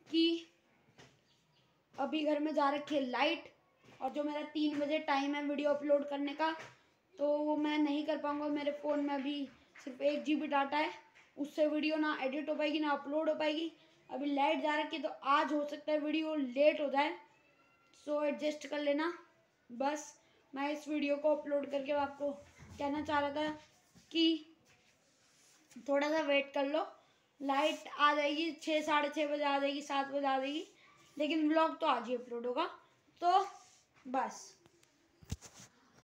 कि अभी घर में जा रखी है लाइट, और जो मेरा 3 बजे टाइम है वीडियो अपलोड करने का, तो वो मैं नहीं कर पाऊँगा। मेरे फ़ोन में अभी सिर्फ 1 GB डाटा है, उससे वीडियो ना एडिट हो पाएगी ना अपलोड हो पाएगी। अभी लाइट जा रखी है तो आज हो सकता है वीडियो लेट हो जाए, सो एडजस्ट कर लेना। बस मैं इस वीडियो को अपलोड करके आपको कहना चाह रहा था कि थोड़ा सा वेट कर लो, लाइट आ जाएगी 6 साढ़े 6 बजे आ जाएगी, 7 बजे आ जाएगी, लेकिन व्लॉग तो आज ही अपलोड होगा। तो बस